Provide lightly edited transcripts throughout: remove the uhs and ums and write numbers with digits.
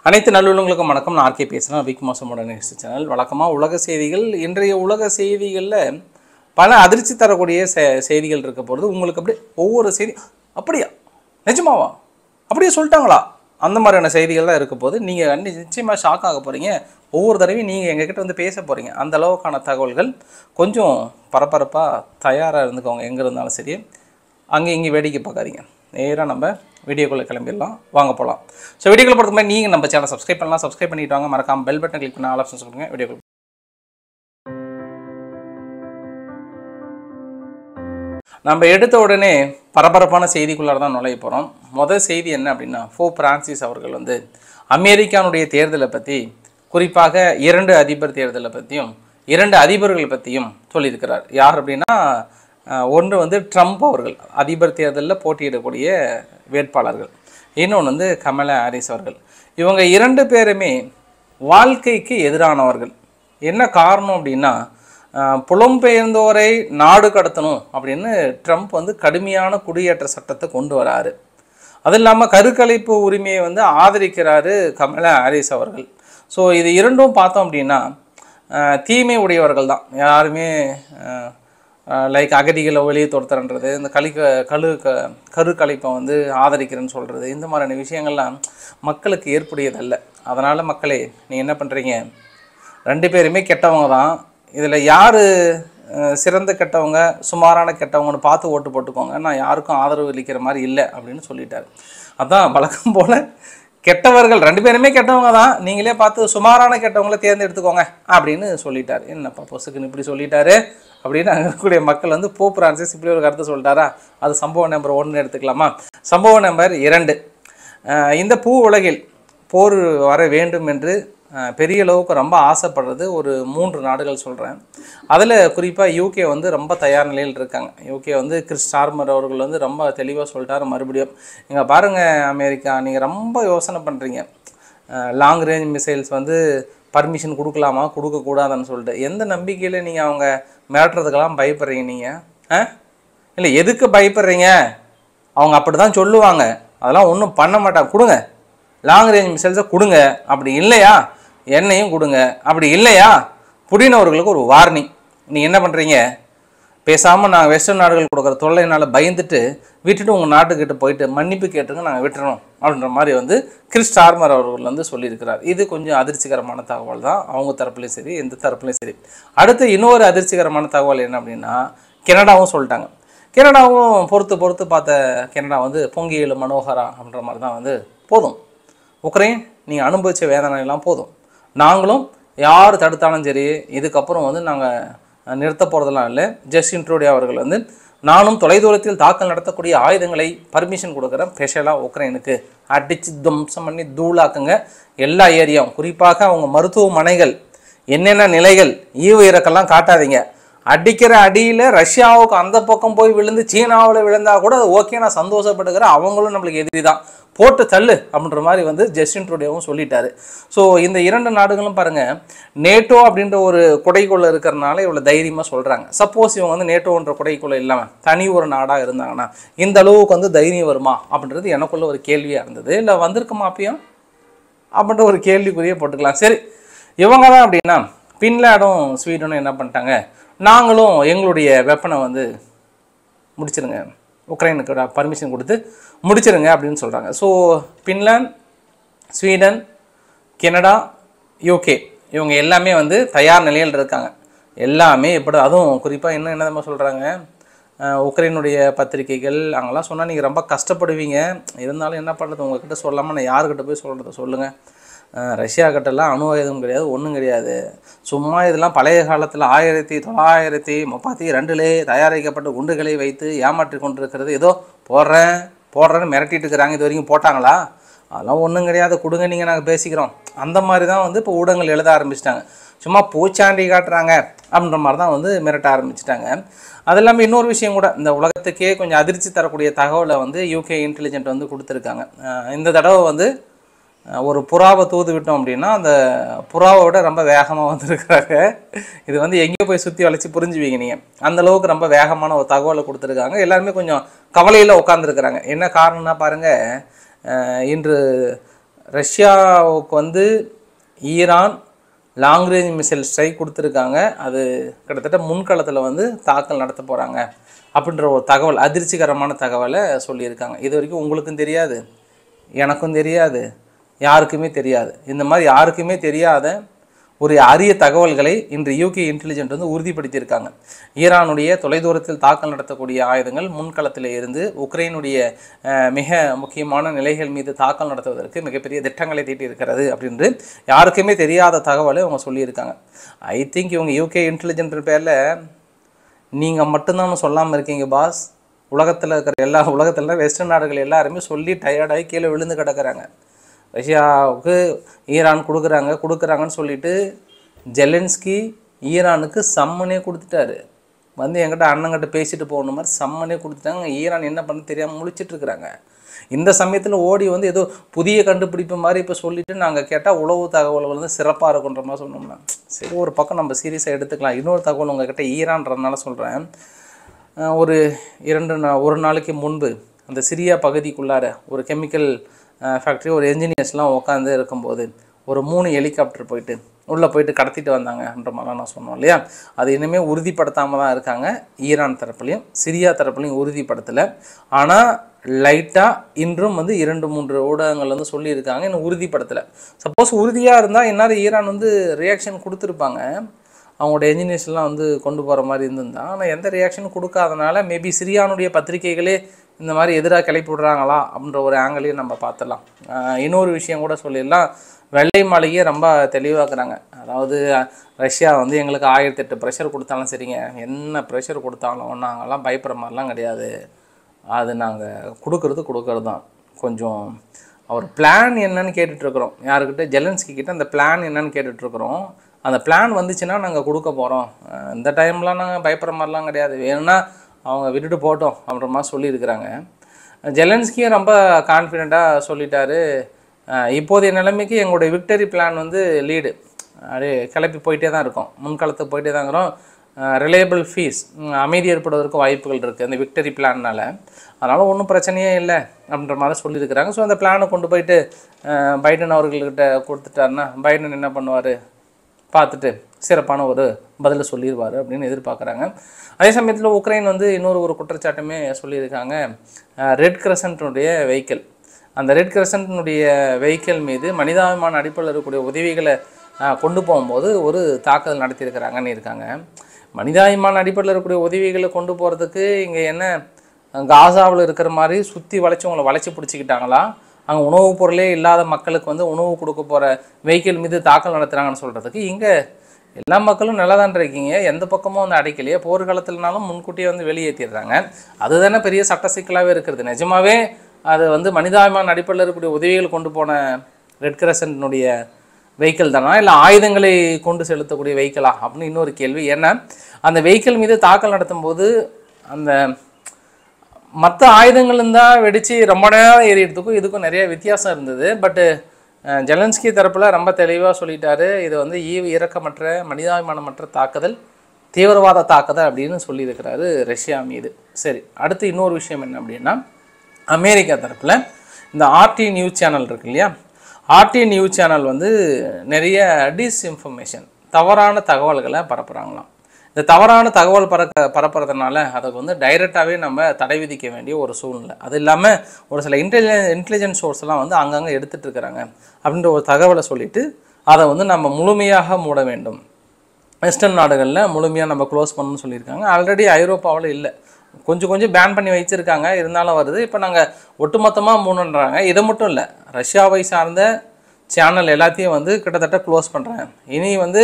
அனைத்து நல்லுள்ளங்களுக்கும் வணக்கம். நான் ஆர்கே பேசுகிறேன். பிக் மாசமோட நெக்ஸ்ட் சேனல். வழக்கமாக உலக செய்திகள், இன்றைய உலக செய்திகளில் பல அதிர்ச்சி தரக்கூடிய செய்திகள் இருக்க போகிறது. உங்களுக்கு அப்படியே ஒவ்வொரு செய்தி அப்படியா நிஜமாவா அப்படியே சொல்லிட்டாங்களா அந்த மாதிரியான செய்திகள் தான் இருக்க போது. நீங்கள் நிச்சயமாக ஷாக் ஆக போகிறீங்க. ஒவ்வொரு தடவையும் நீங்கள் எங்ககிட்ட வந்து பேச போகிறீங்க. அந்த அளவுக்கான தகவல்கள். கொஞ்சம் பரபரப்பாக தயாராக இருந்துக்கோங்க. எங்கே இருந்தாலும் சரி, அங்கே இங்கே வேடிக்கை பார்க்காதீங்க. நேராக நம்ம வீடியோக்குள்ளே கிளம்பிடலாம். வாங்க போகலாம். ஸோ வீடியோக்குள்ள பொறுத்த மாதிரி நீங்கள் நம்ம சேனல் சப்ஸ்கிரைப் பண்ணலாம். சப்ஸ்கிரைப் பண்ணிட்டு வாங்க. மறக்காம பெல் பட்டன் கிளிக் பண்ண ஆல் ஆப்ஷன்ஸ் கொடுங்க. வீடியோக்குள்ள நம்ம எடுத்த உடனே பரபரப்பான செய்திக்குள்ளார தான் நுழைய போகிறோம். முதல் செய்தி என்ன அப்படின்னா, போப் பிரான்சிஸ் அவர்கள் வந்து அமெரிக்கானுடைய தேர்தலை பற்றி, குறிப்பாக 2 அதிபர் தேர்தலை பற்றியும் 2 அதிபர்கள் பற்றியும் சொல்லியிருக்கிறார். யார் அப்படின்னா, ஒன்று வந்து ட்ரம்ப் அவர்கள், அதிபர் தேர்தலில் போட்டியிடக்கூடிய வேட்பாளர்கள். இன்னொன்று வந்து கமலா ஹாரிஸ் அவர்கள். இவங்க 2 பேருமே வாழ்க்கைக்கு எதிரானவர்கள். என்ன காரணம் அப்படின்னா, புலம்பெயர்ந்தோரை நாடு கடத்தணும் அப்படின்னு ட்ரம்ப் வந்து கடுமையான குடியேற்ற சட்டத்தை கொண்டு வராரு. அது இல்லாமல் கருக்கலைப்பு உரிமையை வந்து ஆதரிக்கிறாரு கமலா ஹாரிஸ் அவர்கள். ஸோ இது இரண்டும் பார்த்தோம் அப்படின்னா தீமை உடையவர்கள் தான். யாருமே லைக் அகதிகளை வெளியே துரத்துறன்றது, இந்த கருக்கலைப்பை வந்து ஆதரிக்கிறேன்னு சொல்கிறது, இந்த மாதிரியான விஷயங்கள்லாம் மக்களுக்கு ஏற்புடையதல்ல. அதனால் மக்களே, நீங்கள் என்ன பண்ணுறீங்க, 2 பேருமே கெட்டவங்க தான். இதில் யார் சிறந்த கெட்டவங்க, சுமாரான கெட்டவங்கன்னு பார்த்து ஓட்டு போட்டுக்கோங்க. நான் யாருக்கும் ஆதரவு அளிக்கிற மாதிரி இல்லை அப்படின்னு சொல்லிட்டார். அதான் வழக்கம் போல் கெட்டவர்கள் 2 பேருமே கெட்டவங்க தான், நீங்களே பார்த்து சுமாரான கெட்டவங்கள தேர்ந்தெடுத்துக்கோங்க அப்படின்னு சொல்லிட்டார். என்னப்பா பொசுக்குன்னு இப்படி சொல்லிட்டாரு அப்படின்னு அங்கே இருக்கக்கூடிய மக்கள் வந்து போப் பிரான்சிஸ் இப்படி ஒரு கருத்தை சொல்லிட்டாரா? அது சம்பவம் நம்பர் 1 எடுத்துக்கலாமா? சம்பவம் நம்பர் 2, இந்த பூ உலகில் போர் வர வேண்டும் என்று பெரிய அளவுக்கு ரொம்ப ஆசைப்படுறது ஒரு 3 நாடுகள் சொல்கிறேன். அதில் குறிப்பாக யூகே வந்து ரொம்ப தயார் நிலையில் இருக்காங்க. யூகே வந்து கிறிஸ் ஸ்டார்மர் அவர்கள் வந்து ரொம்ப தெளிவாக சொல்லிட்டார். மறுபடியும் இங்கே பாருங்கள் அமெரிக்கா, நீங்கள் ரொம்ப யோசனை பண்ணுறீங்க, லாங் ரேஞ்ச் மிசைல்ஸ் வந்து பர்மிஷன் கொடுக்கலாமா கொடுக்கக்கூடாதுன்னு சொல்லிட்டு. எந்த நம்பிக்கையில் நீங்கள் அவங்க மிரட்டுறதுக்கெல்லாம் பயப்படுறீங்க? நீங்கள் இல்லை, எதுக்கு பயப்படுறீங்க? அவங்க அப்படி தான் சொல்லுவாங்க, அதெல்லாம் ஒன்றும் பண்ண மாட்டாங்க. கொடுங்க, லாங் ரேஞ்ச் மிசைல்ஸை கொடுங்க. அப்படி இல்லையா எண்ணெயும் கொடுங்க. அப்படி இல்லையா புடினவர்களுக்கு ஒரு வார்னிங். நீங்கள் என்ன பண்ணுறீங்க, பேசாமல் நாங்கள் வெஸ்டர்ன் நாடுகள் கொடுக்குற தொல்லையினால் பயந்துட்டு விட்டுட்டு உங்கள் நாட்டுக்கிட்ட போயிட்டு மன்னிப்பு கேட்டுங்க, நாங்கள் விட்டுறோம் அப்படின்ற மாதிரி வந்து கிறிஸ் ஸ்டார்மர் அவர்கள் வந்து சொல்லியிருக்கிறார். இது கொஞ்சம் அதிர்ச்சிகரமான தகவல் தான், அவங்க தரப்புலையும் சரி எந்த தரப்புலையும் சரி. அடுத்து இன்னொரு அதிர்ச்சிகரமான தகவல் என்ன அப்படின்னா, கனடாவும் சொல்லிட்டாங்க. கனடாவும் பொறுத்து பார்த்த கனடா வந்து பொங்கியல் மனோகரா அப்படின்ற மாதிரி தான் வந்து, போதும் உக்ரைன் நீங்கள் அனுபவித்த வேதனையெல்லாம் போதும், நாங்களும் யார் தடுத்தாலும் சரி இதுக்கப்புறம் வந்து நாங்கள் நிறுத்த போகிறதெல்லாம் இல்லை. ஜஸ்டின் ட்ரூடோ அவர்கள் வந்து, நானும் தொலைதூரத்தில் தாக்கல் நடத்தக்கூடிய ஆயுதங்களை பர்மிஷன் கொடுக்குறேன், ஸ்பெஷலாக உக்ரைனுக்கு அடித்து துவம்சம் பண்ணி தூளாக்குங்க எல்லா ஏரியாவும். குறிப்பாக அவங்க மருத்துவமனைகள் என்னென்ன நிலைகள், ஈவு இறக்கெல்லாம் காட்டாதீங்க. அடிக்கிற அடியில் ரஷ்யாவுக்கு அந்த பக்கம் போய் விழுந்து சீனாவில் விழுந்தால் கூட அது ஓகே, நான் சந்தோஷப்படுகிறேன், அவங்களும் நம்மளுக்கு எதிரி தான், போட்டு தள்ளு அப்படின்ற மாதிரி வந்து ஜஸ்டின் ட்ரூடோவும் சொல்லிட்டாரு. ஸோ இந்த 2 நாடுகளும் பாருங்கள், நேட்டோ அப்படின்ற ஒரு குடைக்குள்ளே இருக்கிறனால இவ்வளோ தைரியமாக சொல்கிறாங்க. சப்போஸ் இவங்க வந்து நேட்டோன்ற குடைக்குள்ளே இல்லாமல் தனி ஒரு நாடாக இருந்தாங்கன்னா இந்த அளவுக்கு வந்து தைரியம் வருமா அப்படின்றது எனக்குள்ள ஒரு கேள்வியாக இருந்தது. இல்லை வந்திருக்குமா அப்பயும் அப்படின்ற ஒரு கேள்விக்குரிய போட்டுக்கலாம். சரி, இவங்க தான் அப்படின்னா பின்லாண்டும் ஸ்வீடனும் என்ன பண்ணிட்டாங்க, நாங்களும் எங்களுடைய வெப்பனை வந்து முடிச்சிருங்க, உக்ரைனுக்கு பர்மிஷன் கொடுத்து முடிச்சிருங்க அப்படின்னு சொல்கிறாங்க. So Finland, Sweden, Canada, UK இவங்க எல்லாமே வந்து தயார் நிலையில் இருக்காங்க. எல்லாமே எப்படி, அதுவும் குறிப்பாக என்ன சொல்கிறாங்க, உக்ரைனுடைய பத்திரிகைகள் அங்கெல்லாம் சொன்னால் நீங்கள் ரொம்ப கஷ்டப்படுவீங்க, இருந்தாலும் என்ன பண்ணுறது, உங்கள்கிட்ட சொல்லாமல் நான் யாருக்கிட்ட போய் சொல்கிறது சொல்லுங்கள், ரஷ்யா கிட்டலாம் அணு ஆயுதம் கிடையாது, ஒன்றும் கிடையாது, சும்மா இதெல்லாம் பழைய காலத்தில் 1932 தயாரிக்கப்பட்ட குண்டுகளை வைத்து ஏமாற்றி கொண்டிருக்கிறது, ஏதோ போடுறேன்னு மிரட்டிட்டு இருக்கிறாங்க, இது வரைக்கும் போட்டாங்களா, அதெல்லாம் ஒன்றும் கிடையாது, கொடுங்க நீங்கள் நாங்கள் பேசிக்கிறோம். அந்த மாதிரி தான் வந்து இப்போ ஊடகங்கள் எழுத ஆரம்பிச்சிட்டாங்க. சும்மா பூச்சாண்டி காட்டுறாங்க அப்படின்ற மாதிரி தான் வந்து மிரட்ட ஆரம்பிச்சிட்டாங்க. அது இல்லாமல் இன்னொரு விஷயம் கூட, இந்த உலகத்துக்கே கொஞ்சம் அதிர்ச்சி தரக்கூடிய தகவலை வந்து யூகே இன்டெலிஜென்ட் வந்து கொடுத்துருக்காங்க. இந்த தடவை வந்து ஒரு புறாவை தூது விட்டோம் அப்படின்னா அந்த புறாவை விட ரொம்ப வேகமாக வந்துருக்கிறாங்க. இது வந்து எங்கேயோ போய் சுற்றி வளைச்சி புரிஞ்சுவீங்க நீங்கள், அந்தளவுக்கு ரொம்ப வேகமான ஒரு தகவலை கொடுத்துருக்காங்க. எல்லாருமே கொஞ்சம் கவலையில் உட்காந்துருக்குறாங்க. என்ன காரணம்னா பாருங்கள், இன்று ரஷ்யாவுக்கு வந்து Iran long range missile strike கொடுத்துருக்காங்க. அது கிட்டத்தட்ட முன்களத்தில் வந்து தாக்கல் நடத்த போகிறாங்க அப்படின்ற ஒரு தகவல், அதிர்ச்சிகரமான தகவலை சொல்லியிருக்காங்க. இது வரைக்கும் உங்களுக்கும் தெரியாது, எனக்கும் தெரியாது, யாருக்குமே தெரியாது. இந்த மாதிரி யாருக்குமே தெரியாத ஒரு அரிய தகவல்களை இன்று யூகே இன்டெலிஜென்ட் வந்து உறுதிப்படுத்தியிருக்காங்க. ஈரானுடைய தொலைதூரத்தில் தாக்கல் நடத்தக்கூடிய ஆயுதங்கள் முன்களத்தில் இருந்து உக்ரைனுடைய மிக முக்கியமான நிலைகள் மீது தாக்கல் நடத்துவதற்கு மிகப்பெரிய திட்டங்களை தீட்டியிருக்கிறது அப்படின்று யாருக்குமே தெரியாத தகவலை அவங்க சொல்லியிருக்காங்க. ஐ திங்க் இவங்க யூகே இன்டெலிஜென்ட் பேரில் நீங்கள் மட்டும்தான் சொல்லாமல் இருக்கீங்க பாஸ். உலகத்தில் இருக்கிற உலகத்தில் வெஸ்டர்ன் நாடுகள் எல்லாருமே சொல்லி டயர்டாகி கீழே விழுந்து கிடக்கிறாங்க. ரஷ்யாவுக்கு ஈரான் கொடுக்குறாங்கன்னு சொல்லிட்டு ஜெலன்ஸ்கி ஈரானுக்கு சம்மனே கொடுத்துட்டாரு. வந்து என்கிட்ட அண்ணங்கிட்ட பேசிட்டு போகணும் மாதிரி சம்மனே கொடுத்துட்டாங்க. ஈரான் என்ன பண்ண தெரியாமல் முழிச்சிட்ருக்குறாங்க. இந்த சமயத்தில் ஓடி வந்து ஏதோ புதிய கண்டுபிடிப்பு மாதிரி இப்போ சொல்லிவிட்டு நாங்கள் கேட்டால் உளவு தகவல்கள் வந்து சிறப்பாக இருக்குன்ற மாதிரி சொன்னோம்னா சரி, ஒரு பக்கம் நம்ம சீரியஸாக எடுத்துக்கலாம். இன்னொரு தகவல் உங்கள்கிட்ட ஈரான்றதுனால சொல்கிறேன். ஒரு நாளைக்கு முன்பு அந்த சிரியா பகுதிக்குள்ளார ஒரு கெமிக்கல் ஃபேக்ட்ரி ஒரு என்ஜினியர்ஸ்லாம் உட்காந்து இருக்கும்போது ஒரு 3 ஹெலிகாப்டர் உள்ளே போயிட்டு கடத்திட்டு வந்தாங்கன்ற மாதிரிலாம் நான் சொன்னோம் இல்லையா. அது இனிமேல் உறுதிப்படுத்தாமல் தான் இருக்காங்க. ஈரான் தரப்புலையும் சிரியா தரப்புலையும் உறுதிப்படுத்தலை. ஆனால் லைட்டாக இன்றும் வந்து 2-3 ஊடகங்கள் வந்து சொல்லியிருக்காங்க, இன்னும் உறுதிப்படுத்தலை. சப்போஸ் உறுதியாக இருந்தால் இந்நேரம் ஈரான் வந்து ரியாக்ஷன் கொடுத்துருப்பாங்க. அவங்களோட என்ஜினியர்ஸ்லாம் வந்து கொண்டு போகிற மாதிரி இருந்திருந்தா. ஆனால் எந்த ரியாக்ஷனும் கொடுக்காதனால மேபி சிரியானுடைய பத்திரிகைகளே இந்த மாதிரி எதிராக கிளப்பி விடுறாங்களா அப்படின்ற ஒரு ஆங்கிளையும் நம்ம பார்த்துடலாம். இன்னொரு விஷயம் கூட சொல்லிடலாம். வெள்ளை மாளிகையை ரொம்ப தெளிவாக்குறாங்க. அதாவது ரஷ்யா வந்து எங்களுக்கு 1008 ப்ரெஷர் கொடுத்தாலும் சரிங்க, என்ன ப்ரெஷர் கொடுத்தாலும் நாங்கள்லாம் பயப்படுற மாதிரிலாம் கிடையாது, அது நாங்கள் கொடுக்கறது தான். கொஞ்சம் அவர் பிளான் என்னன்னு கேட்டுட்ருக்குறோம். யாருக்கிட்ட? ஜெலன்ஸ்கி கிட்ட அந்த பிளான் என்னன்னு கேட்டுட்ருக்குறோம். அந்த பிளான் வந்துச்சுன்னா நாங்கள் கொடுக்க போகிறோம். இந்த டைம்லாம் நாங்கள் பயப்படுற மாதிரிலாம் கிடையாது, வேணும்னா அவங்க விட்டுட்டு போட்டோம் அப்படின்ற மாதிரி சொல்லியிருக்கிறாங்க. ஜெலன்ஸ்கியும் ரொம்ப கான்ஃபிடெண்ட்டாக சொல்லிட்டாரு. இப்போதைய நிலைமைக்கு எங்களுடைய விக்டரி பிளான் வந்து லீடு அப்படியே கிளப்பி போயிட்டே தான் இருக்கோம், முன்காலத்துக்கு போயிட்டே தான் இருக்கிறோம். ரிலையபிள் ஃபீஸ் அமைதி ஏற்படுவதற்கு வாய்ப்புகள் இருக்குது அந்த விக்டரி பிளான்னால். அதனால் ஒன்றும் பிரச்சனையே இல்லை அப்படின்ற மாதிரி சொல்லியிருக்கிறாங்க. ஸோ அந்த பிளானை கொண்டு போயிட்டு பைடன் அவர்கள்கிட்ட கொடுத்துட்டாருன்னா பைடன் என்ன பண்ணுவார் பார்த்துட்டு சிறப்பான ஒரு பதிலை சொல்லிடுவார் அப்படின்னு எதிர்பார்க்குறாங்க. அதே சமயத்தில் உக்ரைன் வந்து இன்னொரு குற்றச்சாட்டுமே சொல்லியிருக்காங்க. ரெட் கிரசன்ட்னுடைய வெஹிக்கிள், அந்த ரெட் கிரசன்ட்னுடைய வெஹிக்கிள் மீது மனிதாபிமான அடிப்படையில் இருக்கக்கூடிய உதவிகளை கொண்டு போகும்போது ஒரு தாக்குதல் நடத்தியிருக்கிறாங்கன்னு இருக்காங்க. மனிதாபிமான அடிப்படையில் இருக்கக்கூடிய உதவிகளை கொண்டு போகிறதுக்கு இங்கே என்ன காசாவில் இருக்கிற மாதிரி சுற்றி உங்களை வளைச்சி பிடிச்சிக்கிட்டாங்களா? அங்கே உணவுப் பொருளே இல்லாத மக்களுக்கு வந்து உணவு கொடுக்க போகிற வெஹிக்கிள் மீது தாக்கல் நடத்துகிறாங்கன்னு சொல்கிறதுக்கு இங்கே எல்லா மக்களும் நல்லா தான் இருக்கீங்க, எந்த பக்கமும் வந்து அடைக்கலையே, போர்க்காலத்தில்னாலும் முன்கூட்டியே வந்து வெளியேற்றிடுறாங்க. அதுதானே பெரிய சட்ட சிக்கலாகவே இருக்கிறது. நிஜமாகவே அது வந்து மனிதாபிமான அடிப்படையில் இருக்கக்கூடிய உதவிகள் கொண்டு போன ரெட் கிரசன்ட்னுடைய வெஹிக்கிள் தானா, இல்லை ஆயுதங்களை கொண்டு செலுத்தக்கூடிய வெஹிக்கிளா அப்படின்னு இன்னொரு கேள்வி. ஏன்னா அந்த வெஹிக்கிள் மீது தாக்கல் நடத்தும் போது அந்த மற்ற ஆயுதங்கள் தான் வெடித்து ரொம்ப நேரம் ஏறிடுறதுக்கும் இதுக்கும் நிறைய வித்தியாசம் இருந்தது. பட்டு ஜெலன்ஸ்கி தரப்பில் ரொம்ப தெளிவாக சொல்லிட்டாரு, இது வந்து இரக்கமற்ற மனிதாபிமானமற்ற தாக்குதல், தீவிரவாத தாக்குதல் அப்படின்னு சொல்லியிருக்கிறாரு ரஷ்யா மீது. சரி, அடுத்து இன்னொரு விஷயம் என்ன அப்படின்னா, அமெரிக்கா தரப்பில் இந்த ஆர்டி நியூஸ் சேனல் இருக்கு இல்லையா, ஆர்டி நியூஸ் சேனல் வந்து நிறைய டிஸ்இன்ஃபர்மேஷன் தவறான தகவல்களை பரப்புகிறாங்களாம். இந்த தவறான தகவல் பரப்புறதுனால அதுக்கு வந்து டைரெக்டாகவே நம்ம தடை விதிக்க வேண்டிய ஒரு சூழ்நிலை. அது இல்லாமல் ஒரு சில இன்டெலிஜென்ஸ் சோர்ஸ்லாம் வந்து அங்கங்கே எடுத்துகிட்டு இருக்கிறாங்க அப்படின்ற ஒரு தகவலை சொல்லிவிட்டு அதை வந்து நம்ம முழுமையாக மூட வேண்டும். வெஸ்டர்ன் நாடுகளில் முழுமையாக நம்ம க்ளோஸ் பண்ணணும்னு சொல்லியிருக்காங்க. ஆல்ரெடி ஐரோப்பாவில் இல்லை, கொஞ்சம் பேன் பண்ணி வச்சுருக்காங்க, இருந்தாலும் வருது. இப்போ நாங்கள் ஒட்டுமொத்தமாக மூணுன்றாங்க. இதை மட்டும் இல்லை, ரஷ்யாவை சார்ந்த சேனல் எல்லாத்தையும் வந்து கிட்டத்தட்ட க்ளோஸ் பண்ணுறாங்க. இனி வந்து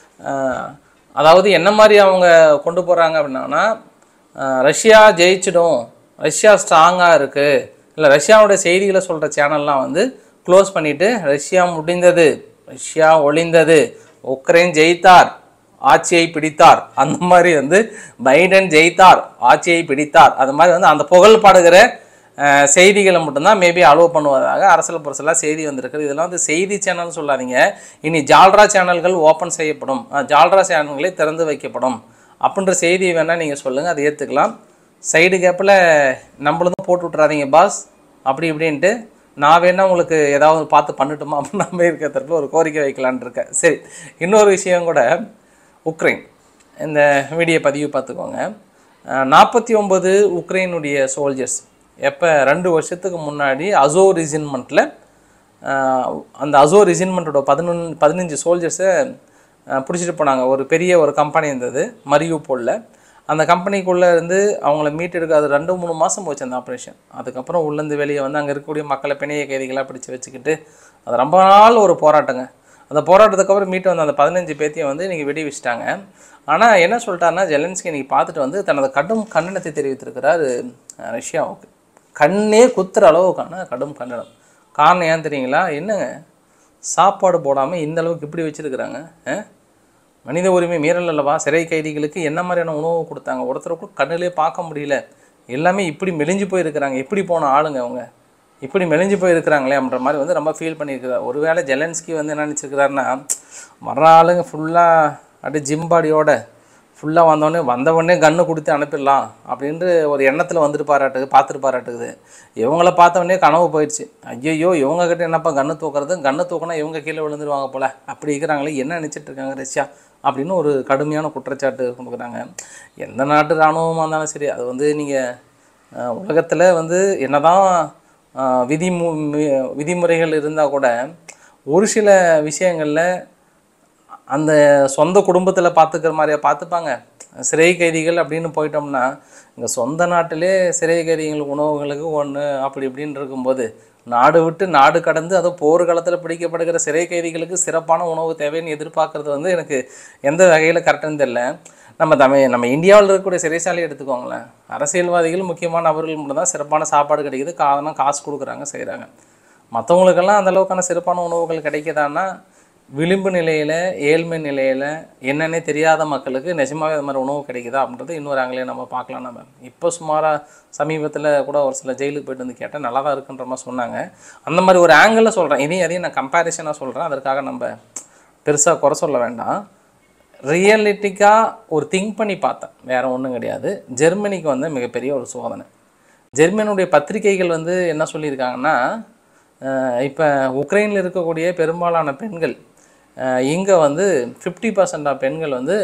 அதாவது என்ன மாதிரி அவங்க கொண்டு போகிறாங்க அப்படின்னா, ரஷ்யா ஜெயிச்சிடும், ரஷ்யா ஸ்ட்ராங்காக இருக்குது, இல்லை ரஷ்யாவோட செய்திகளை சொல்கிற சேனல்லாம் வந்து க்ளோஸ் பண்ணிவிட்டு ரஷ்யா முடிந்தது, ரஷ்யா ஒழிந்தது, உக்ரைன் ஜெயித்தார், ஆட்சியை பிடித்தார், அந்த மாதிரி வந்து பைடன் ஜெயித்தார், ஆட்சியை பிடித்தார், அது மாதிரி வந்து அந்த புகழ் பாடுகிற செய்திகளை மட்டும்தான் மேபி அலோவ் பண்ணுவதாக அரசியல் புரசலாக செய்தி வந்திருக்குது. இதெல்லாம் வந்து செய்தி சேனல்னு சொல்லாதீங்க, இனி ஜால்ரா சேனல்கள் ஓப்பன் செய்யப்படும், ஜால்ரா சேனல்களை திறந்து வைக்கப்படும் அப்படின்ற செய்தி வேணால் நீங்கள் சொல்லுங்கள், அதை ஏற்றுக்கலாம். சைடு கேப்பில் நம்மளும் போட்டு விட்றாதீங்க பாஸ் அப்படி இப்படின்ட்டு நான் வேணா உங்களுக்கு ஏதாவது பார்த்து பண்ணட்டுமா அப்படின்னு அமெரிக்கா தரப்பில் ஒரு கோரிக்கை வைக்கலான்னு இருக்கேன். சரி, இன்னொரு விஷயம் கூட, உக்ரைன் இந்த வீடியோ பதிவு பார்த்துக்கோங்க. 49 உக்ரைனுடைய சோல்ஜர்ஸ் எப்போ 2 வருஷத்துக்கு முன்னாடி அசோர் ரெஜிமெண்ட்டில் அந்த அசோர் ரெஜிமெண்ட்டோட 15 சோல்ஜர்ஸை பிடிச்சிட்டு போனாங்க. ஒரு பெரிய ஒரு கம்பெனி இருந்தது மரியூபோலில். அந்த கம்பெனிக்குள்ளே இருந்து அவங்கள மீட்டெடுக்க அது 2-3 மாதம் போச்சு அந்த ஆப்ரேஷன். அதுக்கப்புறம் உள்ளேருந்து வெளியே வந்து அங்கே இருக்கக்கூடிய மக்களை பிணைய கைதிகளாக பிடிச்சி வச்சுக்கிட்டு அது ரொம்ப நாள் ஒரு போராட்டங்க. அந்த போராட்டத்துக்கு அப்புறம் மீட்டு வந்து அந்த 15 பேர்த்தையும் வந்து இன்றைக்கி வெடி வச்சுட்டாங்க. ஆனால் என்ன சொல்லிட்டாருன்னா, ஜெலன்ஸ்கி இன்றைக்கி பார்த்துட்டு வந்து தனது கடும் கண்டனத்தை தெரிவித்திருக்கிறார் ரஷ்யாவுக்கு. கண்ணே குத்துற அளவுக்கான கடும் கண்டனம். காரணம் ஏன் தெரியுங்களா? என்னங்க, சாப்பாடு போடாமல் இந்த அளவுக்கு இப்படி வச்சுருக்குறாங்க. மனித உரிமை மீறல் அல்லவா? சிறை கைதிகளுக்கு என்ன மாதிரியான உணவு கொடுத்தாங்க? ஒருத்தரை கூட கண்ணிலே பார்க்க முடியல. எல்லாமே இப்படி மெலிஞ்சு போயிருக்கிறாங்க. எப்படி போன ஆளுங்க அவங்க, இப்படி மெலிஞ்சு போயிருக்கிறாங்களே அப்படின்ற மாதிரி வந்து ரொம்ப ஃபீல் பண்ணியிருக்கிறார். ஒருவேளை ஜெலன்ஸ்கி வந்து என்ன நினச்சிருக்கிறாருன்னா, வர்ற ஆளுங்க ஃபுல்லாக அப்படியே ஜிம்பாடியோட ஃபுல்லாக வந்தவொடனே கன்று கொடுத்து அனுப்பிடலாம் அப்படின்ட்டு ஒரு எண்ணத்தில் வந்துட்டு பார்த்துட்டு பாராட்டுக்குது. இவங்கள பார்த்தவொடனே கனவு போயிடுச்சு. ஐயோ, இவங்ககிட்ட என்னப்பா கன்று தூக்குறது, கன்று தூக்கினா இவங்க கீழே விழுந்துருவாங்க போல், அப்படி இருக்கிறாங்களே, என்ன நினச்சிட்டு இருக்காங்க ரஷ்யா அப்படின்னு ஒரு கடுமையான குற்றச்சாட்டு கொடுக்குறாங்க. எந்த நாட்டு இராணுவமாக இருந்தாலும் சரி, அது வந்து நீங்கள் உலகத்தில் வந்து என்னதான் விதிமுறைகள் இருந்தால் கூட ஒரு சில விஷயங்களில் அந்த சொந்த குடும்பத்தில் பார்த்துக்கிற மாதிரியா பார்த்துப்பாங்க. சிறை கைதிகள் அப்படின்னு போயிட்டோம்னா, இங்கே சொந்த நாட்டிலே சிறை கைதிகளுக்கு உணவுகளுக்கு ஒன்று அப்படி இப்படின்னு இருக்கும்போது, நாடு விட்டு நாடு கடந்து அதுவும் போர் காலத்தில் பிடிக்கப்படுகிற சிறை கைதிகளுக்கு சிறப்பான உணவு தேவைன்னு எதிர்பார்க்குறது வந்து எனக்கு எந்த வகையில் கரெக்டுன்னு தெரியல. நம்ம இந்தியாவில் இருக்கக்கூடிய சிறைச்சாலையை எடுத்துக்கோங்களேன். அரசியல்வாதிகள் முக்கியமான நபர்கள் மட்டும் தான் சிறப்பான சாப்பாடு கிடைக்குது, காசு கொடுக்குறாங்க, செய்கிறாங்க. மற்றவங்களுக்கெல்லாம் அந்தளவுக்கான சிறப்பான உணவுகள் கிடைக்குதான்னா, விளிம்பு நிலையில் ஏழ்மை நிலையில் என்னன்னே தெரியாத மக்களுக்கு நிஜமாகவே அது மாதிரி உணவு கிடைக்குதா அப்படின்றது இன்னொரு ஆங்கிலையும் நம்ம பார்க்கலாம். நம்ம இப்போ சுமாராக சமீபத்தில் கூட ஒரு சில ஜெயிலுக்கு போய்ட்டு வந்து கேட்டால் நல்லா தான் இருக்குன்ற மாதிரி சொன்னாங்க. அந்த மாதிரி ஒரு ஆங்கிளில் சொல்கிறேன். அதையும் நான் கம்பேரிசனாக சொல்கிறேன். அதற்காக நம்ம பெருசாக குறை சொல்ல வேண்டாம். ரியலிட்டிக்காக ஒரு திங்க் பண்ணி பார்த்தேன், வேறு ஒன்றும் கிடையாது. ஜெர்மனிக்கு வந்து மிகப்பெரிய ஒரு சோதனை. ஜெர்மனியுடைய பத்திரிகைகள் வந்து என்ன சொல்லியிருக்காங்கன்னா, இப்போ உக்ரைனில் இருக்கக்கூடிய பெரும்பாலான பெண்கள் இங்கே வந்து 50% ஆஃப் பெண்கள் வந்து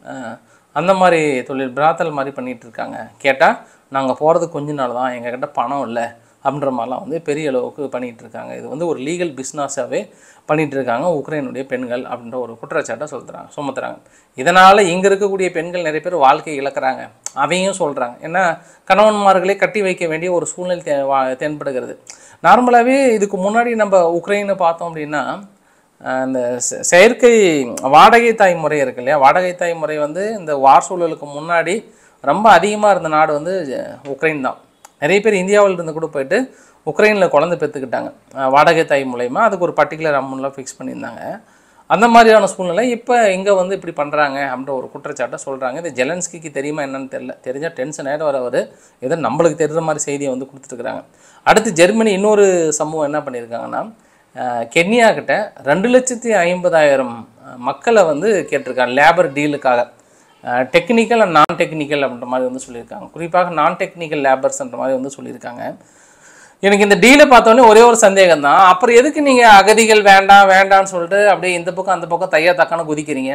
அந்த மாதிரி தொழில் பிராத்தல் மாதிரி பண்ணிகிட்ருக்காங்க. கேட்டால் நாங்கள் போகிறது கொஞ்ச நாள் தான், எங்ககிட்ட பணம் இல்லை அப்படின்ற மாதிரிலாம் வந்து பெரிய அளவுக்கு பண்ணிகிட்ருக்காங்க. இது வந்து ஒரு லீகல் பிஸ்னஸாகவே பண்ணிகிட்ருக்காங்க உக்ரைனுடைய பெண்கள் அப்படின்ற ஒரு குற்றச்சாட்டை சுமத்துறாங்க. இதனால் இங்கே இருக்கக்கூடிய பெண்கள் நிறைய பேர் வாழ்க்கை இழக்கிறாங்க. அதையும் சொல்கிறாங்க. ஏன்னா கணவன்மார்களே கட்டி வைக்க வேண்டிய ஒரு சூழ்நிலை தென்படுகிறது. நார்மலாகவே இதுக்கு முன்னாடி நம்ம உக்ரைனை பார்த்தோம் அப்படின்னா, இந்த செயற்கை வாடகை தாய் முறை இருக்கு இல்லையா? வாடகை தாய் முறை வந்து இந்த வார் சூழலுக்கு முன்னாடி ரொம்ப அதிகமாக இருந்த நாடு வந்து உக்ரைன் தான். நிறைய பேர் இந்தியாவில் இருந்து கூட போயிட்டு உக்ரைனில் குழந்தை பெற்றுக்கிட்டாங்க வாடகை தாய் மூலயமா. அதுக்கு ஒரு பர்டிகுலர் அமௌண்ட்லாம் ஃபிக்ஸ் பண்ணியிருந்தாங்க. அந்த மாதிரியான சூழ்நிலை இப்போ இங்கே வந்து இப்படி பண்ணுறாங்க அப்படின்ற ஒரு குற்றச்சாட்டை சொல்கிறாங்க. இது ஜெலன்ஸ்கிக்கு தெரியுமா என்னன்னு தெரியல. தெரிஞ்சால் டென்ஷன் ஆகிட வரவர் ஏதோ நம்மளுக்கு தெரிகிற மாதிரி செய்தியை வந்து கொடுத்துருக்குறாங்க. அடுத்து ஜெர்மனி இன்னொரு சமூகம் என்ன பண்ணியிருக்காங்கன்னா, கென்யா கிட்ட 2,50,000 மக்களை வந்து கேட்டிருக்காங்க லேபர் டீலுக்காக. டெக்னிக்கல் அண்ட் நான் டெக்னிக்கல் அப்படின்ற மாதிரி வந்து சொல்லியிருக்காங்க. குறிப்பாக நான் டெக்னிக்கல் லேபர்ஸ்ன்ற மாதிரி வந்து சொல்லியிருக்காங்க. எனக்கு இந்த டீலை பார்த்தோன்னே ஒரே ஒரு சந்தேகம் தான். அப்புறம் எதுக்கு நீங்கள் அகதிகள் வேண்டாம்னு சொல்லிட்டு அப்படியே இந்த பக்கம் அந்த பக்கம் தக்கான குதிக்கிறீங்க?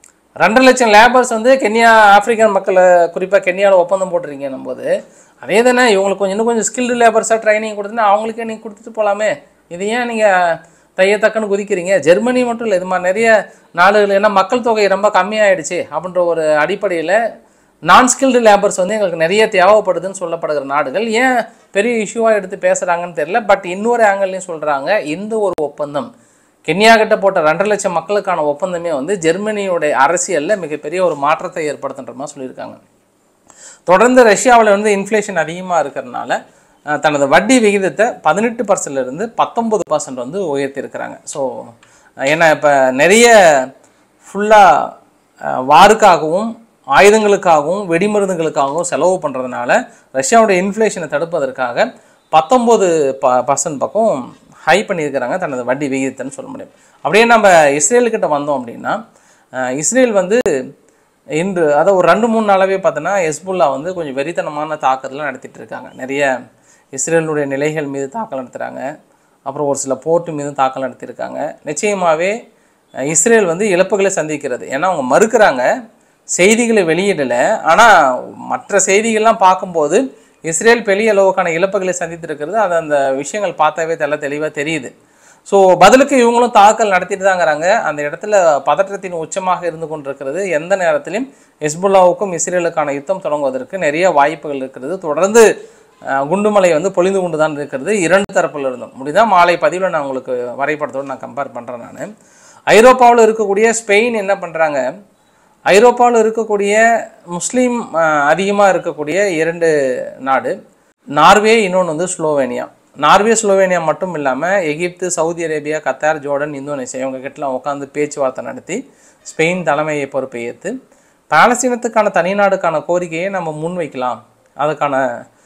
2 லட்சம் லேபர்ஸ் வந்து கென்யா ஆப்பிரிக்கன் மக்களை குறிப்பாக கென்யாவில் ஒப்பந்தம் போட்டுருக்கீங்கன்னும் போது, அதே தானே இவங்களுக்கு இன்னும் கொஞ்சம் ஸ்கில்டு லேபர்ஸாக ட்ரைனிங் கொடுத்துன்னா அவங்களுக்கே நீங்கள் கொடுத்துட்டு போகலாமே. இது ஏன் நீங்கள் தக்கன்னு குதிக்கிறீங்க? ஜெர்மனி மட்டும் இல்லை, இது மாதிரி நிறைய நாடுகள், ஏன்னா மக்கள் தொகை ரொம்ப கம்மியாயிடுச்சு அப்படின்ற ஒரு அடிப்படையில் நான் ஸ்கில்டு லேபர்ஸ் வந்து எங்களுக்கு நிறைய தேவைப்படுதுன்னு சொல்லப்படுகிற நாடுகள் ஏன் பெரிய இஷ்யூவாக எடுத்து பேசுகிறாங்கன்னு தெரியல. பட் இன்னொரு ஆங்கிள்லையும் சொல்கிறாங்க, இந்த ஒரு ஒப்பந்தம் கென்யா கிட்ட போட்ட 2 லட்சம் மக்களுக்கான ஒப்பந்தமே வந்து ஜெர்மனியோடைய அரசியலில் மிகப்பெரிய ஒரு மாற்றத்தை ஏற்படுத்துன்ற மாதிரி சொல்லியிருக்காங்க. தொடர்ந்து ரஷ்யாவில் வந்து இன்ஃப்ளேஷன் அதிகமாக இருக்கிறதுனால தனது வட்டி விகிதத்தை 18% 19% வந்து உயர்த்தியிருக்கிறாங்க. ஸோ ஏன்னா இப்போ நிறைய ஃபுல்லாக வாருக்காகவும் ஆயுதங்களுக்காகவும் வெடிமருந்துகளுக்காகவும் செலவு பண்ணுறதுனால ரஷ்யாவுடைய இன்ஃப்ளேஷனை தடுப்பதற்காக 19% பக்கம் ஹை பண்ணியிருக்கிறாங்க தனது வட்டி விகிதத்தைன்னு சொல்ல முடியும். அப்படியே நம்ம இஸ்ரேலுக்கிட்ட வந்தோம் அப்படின்னா, இஸ்ரேல் வந்து இன்று அதை ஒரு 2-3 நாளாகவே பார்த்தோன்னா ஹெஸ்புல்லா வந்து கொஞ்சம் வெறித்தனமான தாக்குதலாம் நடத்திட்டு இருக்காங்க. நிறைய இஸ்ரேலுடைய நிலைகள் மீது தாக்கல் நடத்துகிறாங்க. அப்புறம் ஒரு சில போர்ட்டு மீதும் தாக்கல் நடத்தியிருக்காங்க. நிச்சயமாகவே இஸ்ரேல் வந்து இழப்புகளை சந்திக்கிறது. ஏன்னா அவங்க மறுக்கிறாங்க, செய்திகளை வெளியிடலை. ஆனால் மற்ற செய்திகள்லாம் பார்க்கும்போது இஸ்ரேல் பெரிய அளவுக்கான இழப்புகளை சந்தித்திருக்கிறது. அது அந்த விஷயங்கள் பார்த்தாவே தெளிவாக தெரியுது. ஸோ பதிலுக்கு இவங்களும் தாக்கல் நடத்திட்டு தாங்கிறாங்க. அந்த இடத்துல பதற்றத்தின் உச்சமாக இருந்து கொண்டிருக்கிறது. எந்த நேரத்திலும் ஹெஸ்புல்லாவுக்கும் இஸ்ரேலுக்கான யுத்தம் தொடங்குவதற்கு நிறைய வாய்ப்புகள் இருக்கிறது. தொடர்ந்து குண்டுமலை வந்து பொழிந்து கொண்டு தான் இருக்கிறது இரண்டு தரப்பில் இருந்தும். முடிதான் மாலை பதிவில் நான் உங்களுக்கு வரைபடத்தோடு நான் கம்பேர் பண்ணுறேன். நான் ஐரோப்பாவில் இருக்கக்கூடிய ஸ்பெயின் என்ன பண்ணுறாங்க, ஐரோப்பாவில் இருக்கக்கூடிய முஸ்லீம் அதிகமாக இருக்கக்கூடிய இரண்டு நாடு, நார்வே, இன்னொன்று வந்து ஸ்லோவேனியா. நார்வே ஸ்லோவேனியா மட்டும் இல்லாமல் Egypt, Saudi Arabia, Qatar, Jordan, Indonesia இவங்க கிட்டலாம் உட்காந்து பேச்சுவார்த்தை நடத்தி ஸ்பெயின் தலைமையை பொறுப்பை ஏற்று பாலஸ்தீனத்துக்கான தனிநாடுக்கான கோரிக்கையை நம்ம முன்வைக்கலாம், அதுக்கான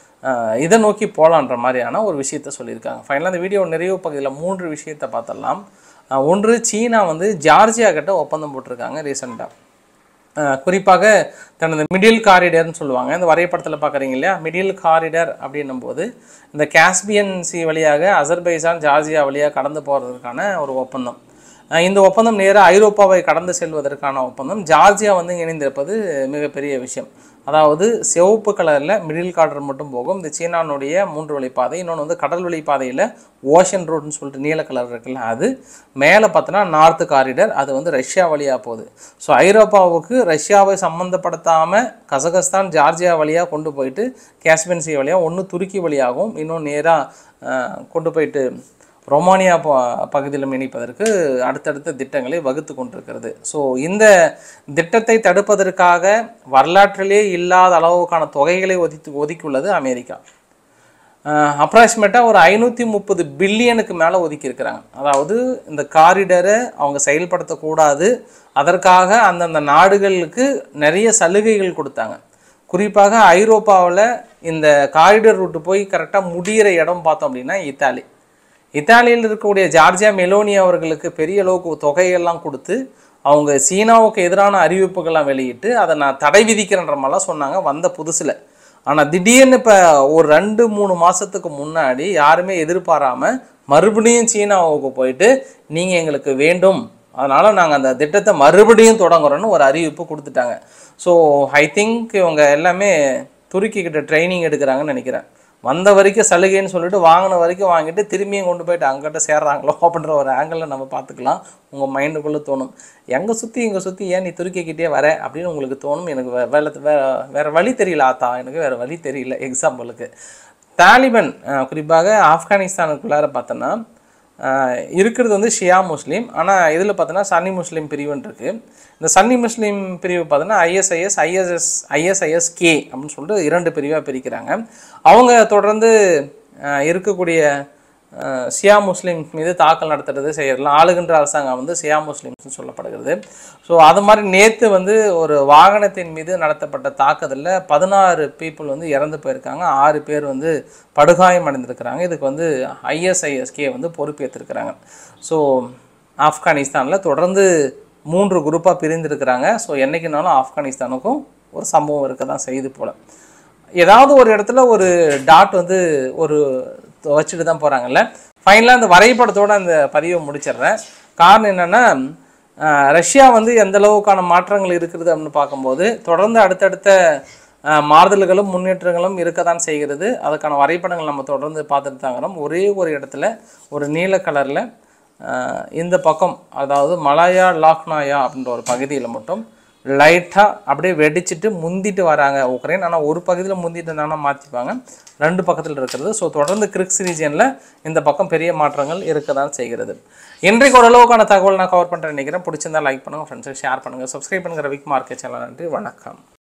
இதை நோக்கி போகலான்ற மாதிரியான ஒரு விஷயத்த சொல்லியிருக்காங்க. ஃபைனலாக இந்த வீடியோ நிறைவு பகுதியில் 3 விஷயத்தை பார்த்துடலாம். ஒன்று, சீனா வந்து ஜார்ஜியா கிட்ட ஒப்பந்தம் போட்டிருக்காங்க ரீசெண்டாக. குறிப்பாக தனது மிடில் காரிடர்னு சொல்லுவாங்க. இந்த வரைபடத்தில் பார்க்குறீங்க இல்லையா, மிடில் காரிடர் அப்படின்னும் போது இந்த காஸ்பியன் சி வழியாக அசர்பைஜான், ஜார்ஜியா வழியாக கடந்து போகிறதுக்கான ஒரு ஒப்பந்தம். இந்த ஒப்பந்தம் நேராக ஐரோப்பாவை கடந்து செல்வதற்கான ஒப்பந்தம். ஜார்ஜியா வந்து இணைந்திருப்பது மிகப்பெரிய விஷயம். அதாவது சிவப்பு கலரில் மிடில் கார்டர் மட்டும் போகும். இந்த சீனானுடைய 3 வழிப்பாதை. இன்னொன்று வந்து கடல் வழிப்பாதையில் ஓஷன் ரோடுன்னு சொல்லிட்டு நீல கலர் இருக்குல்ல, அது மேலே பார்த்தோன்னா நார்த்து காரிடர், அது வந்து ரஷ்யா வழியாக போகுது. ஸோ ஐரோப்பாவுக்கு ரஷ்யாவை சம்மந்தப்படுத்தாமல் கசகஸ்தான், ஜார்ஜியா வழியாக கொண்டு போயிட்டு காஸ்பியன் சி வழியாக, ஒன்று துருக்கி வழியாகவும் இன்னும் நேராக கொண்டு போயிட்டு ரொமானியா பகுதியிலும் இணைப்பதற்கு அடுத்தடுத்த திட்டங்களை வகுத்து கொண்டிருக்கிறது. ஸோ இந்த திட்டத்தை தடுப்பதற்காக வரலாற்றிலே இல்லாத அளவுக்கான தொகைகளை ஒதுக்கியுள்ளது அமெரிக்கா. அப்ராக்சிமேட்டாக ஒரு 530 பில்லியனுக்கு மேலே ஒதுக்கியிருக்கிறாங்க. அதாவது இந்த காரிடரை அவங்க செயல்படுத்தக்கூடாது, அதற்காக அந்தந்த நாடுகளுக்கு நிறைய சலுகைகள் கொடுத்தாங்க. குறிப்பாக ஐரோப்பாவில் இந்த காரிடர் ரூட்டு போய் கரெக்டாக முடிகிற இடம் பார்த்தோம் அப்படின்னா இத்தாலியில் இருக்கக்கூடிய ஜார்ஜியா மெலோனி அவர்களுக்கு பெரிய அளவுக்கு தொகையெல்லாம் கொடுத்து அவங்க சீனாவுக்கு எதிரான அறிவிப்புகள்லாம் வெளியிட்டு அதை நான் தடை விதிக்கிறேன்ற மாதிரிலாம் சொன்னாங்க வந்த புதுசில். ஆனால் திடீர்னு இப்போ ஒரு 2-3 மாதத்துக்கு முன்னாடி யாருமே எதிர்பாராமல் மறுபடியும் சீனாவுக்கு போயிட்டு நீங்கள் எங்களுக்கு வேண்டும், அதனால் நாங்கள் அந்த திட்டத்தை மறுபடியும் தொடங்குறோன்னு ஒரு அறிவிப்பு கொடுத்துட்டாங்க. ஸோ ஐ திங்க் இவங்க எல்லாமே துருக்கிக்கிட்ட ட்ரைனிங் எடுக்கிறாங்கன்னு நினைக்கிறேன். வந்த வரைக்கும் சலுகைன்னு சொல்லிட்டு வாங்கின வரைக்கும் வாங்கிட்டு திரும்பியும் கொண்டு போயிட்டு அங்கிட்ட சேர்றாங்களோ அப்படின்ற ஒரு ஆங்கிளில் நம்ம பார்த்துக்கலாம். உங்கள் மைண்டுக்குள்ளே தோணும், எங்கே சுற்றி இங்கே சுற்றி ஏன் நீ துருக்கிக்கிட்டே வர அப்படின்னு உங்களுக்கு தோணும். எனக்கு வேறு வழி தெரியல ஆத்தா, எனக்கு வேறு வழி தெரியல. எக்ஸாம்பிளுக்கு தாலிபான் குறிப்பாக ஆப்கானிஸ்தானுக்குள்ளார பார்த்தோன்னா இருக்கிறது வந்து ஷியா முஸ்லீம். ஆனால் இதில் பார்த்தோன்னா சன்னி முஸ்லீம் பிரிவுன்னு இருக்குது. இந்த சன்னி முஸ்லீம் பிரிவு பார்த்தோன்னா ஐஎஸ்ஐஎஸ்கே அப்படின்னு சொல்லிட்டு 2 பிரிவாக பிரிக்கிறாங்க. அவங்க தொடர்ந்து இருக்கக்கூடிய ஷியா முஸ்லீம் மீது தாக்கல் நடத்துறது செய்யறதுலாம் ஆளுகின்ற அரசாங்கம் வந்து ஷியா முஸ்லீம்ஸ்னு சொல்லப்படுகிறது. ஸோ அது மாதிரி நேற்று வந்து ஒரு வாகனத்தின் மீது நடத்தப்பட்ட தாக்குதலில் 16 பீப்புள் வந்து இறந்து போயிருக்காங்க, 6 பேர் வந்து படுகாயம் அடைந்திருக்கிறாங்க. இதுக்கு வந்து ஐஎஸ்ஐஎஸ்கே வந்து பொறுப்பேற்றிருக்கிறாங்க. ஸோ ஆப்கானிஸ்தானில் தொடர்ந்து 3 குரூப்பாக பிரிந்திருக்கிறாங்க. ஸோ என்றைக்குனாலும் ஆப்கானிஸ்தானுக்கும் ஒரு சம்பவம் இருக்க தான் செய்து போல். ஏதாவது ஒரு இடத்துல ஒரு டாட் வந்து ஒரு வச்சுட்டு தான் போகிறாங்கல்ல. ஃபைனலாக அந்த வரைபடத்தோடு அந்த பதிவை முடிச்சிடுறேன். காரணம் என்னென்னா, ரஷ்யா வந்து எந்த அளவுக்கான மாற்றங்கள் இருக்கிறது அப்படின்னு பார்க்கும்போது தொடர்ந்து அடுத்தடுத்த மாறுதல்களும் முன்னேற்றங்களும் இருக்க தான் செய்கிறது. அதுக்கான வரைபடங்கள் நம்ம தொடர்ந்து பார்த்துட்டு தாங்கிறோம். ஒரே ஒரு இடத்துல ஒரு நீல கலரில் இந்த பக்கம், அதாவது மலாயா லாக்னாயா அப்படின்ற ஒரு பகுதியில் மட்டும் லைட்டாக அப்படியே வெடிச்சிட்டு முந்திட்டு வராங்க உக்ரைன். ஆனால் ஒரு பகுதியில் முந்திட்டு இருந்தாங்கன்னா மாற்றிப்பாங்க, 2 பக்கத்தில் இருக்கிறது. ஸோ தொடர்ந்து கிரிக்ஸ் ரீஜியனில் இந்த பக்கம் பெரிய மாற்றங்கள் இருக்க தான் செய்கிறது. இன்றைக்கு ஓரளவுக்கான தகவல் நான் கவர் பண்ணுறேன் நினைக்கிறேன். பிடிச்சிருந்தா லைக் பண்ணுங்கள், ஃப்ரெண்ட்ஸுக்கு ஷேர் பண்ணுங்கள், சப்ஸ்கிரைப் பண்ணுங்கள். ரவிக்குமார் சேனல். நன்றி, வணக்கம்.